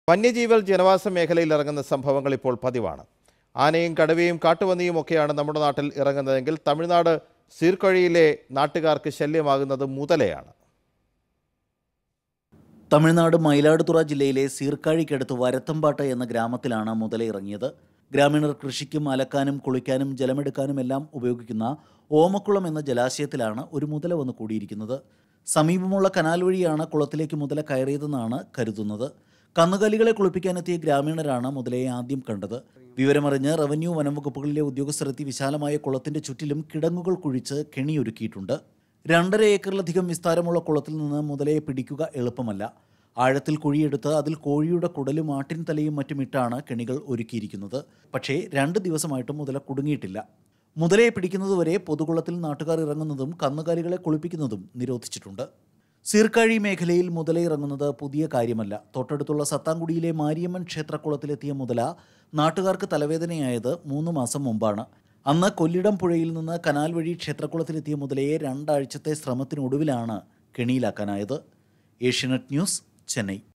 വന്യജീവികൾ ജനവാസ മേഖലയിൽ ഇറങ്ങുന്ന സംഭവങ്ങൾ ഇപ്പോൾ പതിവാണ്. ആനയും കടുവയും കാട്ടുപന്നിയും ഒക്കെയാണ് നമ്മുടെ നാട്ടിൽ ഇറങ്ങുന്നതെങ്കിൽ തമിഴ്നാട് സീർക്കഴിയിലെ നാട്ടുകാർക്ക് ശല്യമാകുന്നത് മുതലയാണ്. തമിഴ്നാട് മയിലാടുതുറ ജില്ലയിലെ സീർക്കാഴിക്കടുത്ത് വരത്തമ്പാട്ട് എന്ന ഗ്രാമത്തിലാണ് മുതല ഇറങ്ങിയത്. ഗ്രാമീണർ കൃഷിക്കും അലക്കാനും കുളിക്കാനും ജലമെടുക്കാനും എല്ലാം ഉപയോഗിക്കുന്ന ഓമക്കുളം എന്ന ജലാശയത്തിലാണ് ഒരു മുതല വന്ന് കൂടിയിരിക്കുന്നത്. സമീപമുള്ള കനാൽ വഴിയാണ് കുളത്തിലേക്ക് മുതല കയറിയതെന്നാണ് കരുതുന്നത്. കന്നുകാലികളെ കുളിപ്പിക്കാനെത്തിയ ഗ്രാമീണരാണ് മുതലയെ ആദ്യം കണ്ടത്. വിവരമറിഞ്ഞ് റവന്യൂ വനം വകുപ്പുകളിലെ ഉദ്യോഗസ്ഥരെത്തി വിശാലമായ കുളത്തിന്റെ ചുറ്റിലും കിടങ്ങുകൾ കുഴിച്ച് കെണിയൊരുക്കിയിട്ടുണ്ട്. 2.5 ഏക്കറിലധികം വിസ്താരമുള്ള കുളത്തിൽ നിന്ന് മുതലയെ പിടിക്കുക എളുപ്പമല്ല. ആഴത്തിൽ കുഴിയെടുത്ത് അതിൽ കോഴിയുടെ കുടലും ആട്ടിൻ തലയും മറ്റുമിട്ടാണ് കെണികൾ ഒരുക്കിയിരിക്കുന്നത്. പക്ഷേ 2 ദിവസമായിട്ടും മുതല കുടുങ്ങിയിട്ടില്ല. മുതലയെ പിടിക്കുന്നതുവരെ പൊതുകുളത്തിൽ നാട്ടുകാർ ഇറങ്ങുന്നതും കന്നുകാലികളെ കുളിപ്പിക്കുന്നതും നിരോധിച്ചിട്ടുണ്ട്. സീർക്കാഴി മേഖലയിൽ മുതല ഇറങ്ങുന്നത് പുതിയ കാര്യമല്ല. തൊട്ടടുത്തുള്ള സത്താംകുടിയിലെ മാരിയമ്മൻ ക്ഷേത്രക്കുളത്തിലെത്തിയ മുതല നാട്ടുകാർക്ക് തലവേദനയായത് 3 മാസം മുമ്പാണ്. അന്ന് കൊല്ലിടം പുഴയിൽ നിന്ന് കനാൽ വഴി ക്ഷേത്രക്കുളത്തിലെത്തിയ മുതലയെ 2 ആഴ്ചത്തെ ശ്രമത്തിനൊടുവിലാണ് കെണിയിലാക്കാനായത്. ഏഷ്യാനെറ്റ് ന്യൂസ്, ചെന്നൈ.